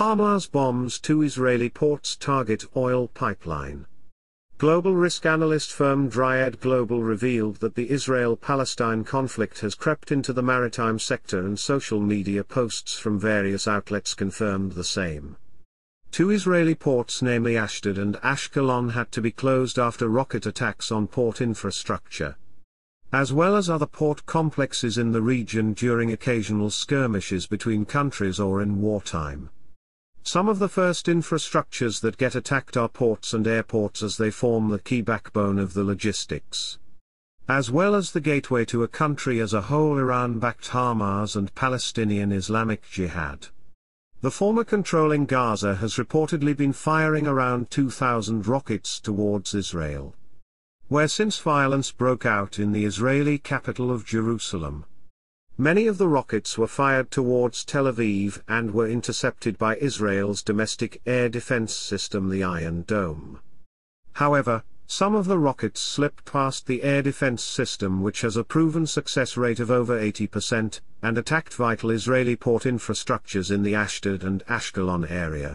Hamas bombs two Israeli ports target oil pipeline. Global risk analyst firm Dryad Global revealed that the Israel-Palestine conflict has crept into the maritime sector, and social media posts from various outlets confirmed the same. Two Israeli ports, namely Ashdod and Ashkelon, had to be closed after rocket attacks on port infrastructure, as well as other port complexes in the region during occasional skirmishes between countries or in wartime. Some of the first infrastructures that get attacked are ports and airports, as they form the key backbone of the logistics, as well as the gateway to a country as a whole, Iran-backed Hamas and Palestinian Islamic Jihad. The former controlling Gaza has reportedly been firing around 2,000 rockets towards Israel, where since violence broke out in the Israeli capital of Jerusalem. Many of the rockets were fired towards Tel Aviv and were intercepted by Israel's domestic air defense system, the Iron Dome. However, some of the rockets slipped past the air defense system, which has a proven success rate of over 80%, and attacked vital Israeli port infrastructures in the Ashdod and Ashkelon area.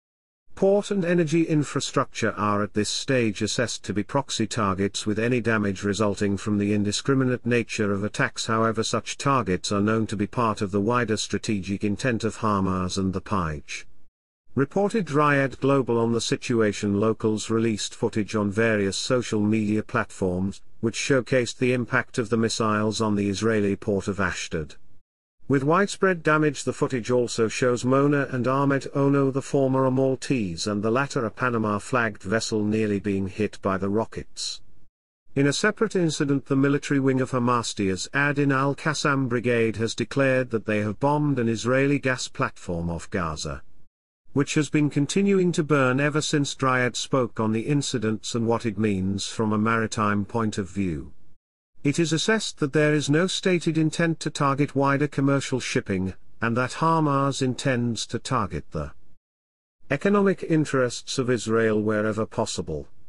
Port and energy infrastructure are at this stage assessed to be proxy targets, with any damage resulting from the indiscriminate nature of attacks. However, such targets are known to be part of the wider strategic intent of Hamas and the PIJ. Reported Dryad Global on the situation. Locals released footage on various social media platforms, which showcased the impact of the missiles on the Israeli port of Ashdod. With widespread damage, the footage also shows Mona and Ahmet Ono, the former a Maltese and the latter a Panama-flagged vessel, nearly being hit by the rockets. In a separate incident, the military wing of Hamas ad-Din al-Qassam brigade has declared that they have bombed an Israeli gas platform off Gaza, which has been continuing to burn ever since. Dryad spoke on the incidents and what it means from a maritime point of view. It is assessed that there is no stated intent to target wider commercial shipping, and that Hamas intends to target the economic interests of Israel wherever possible.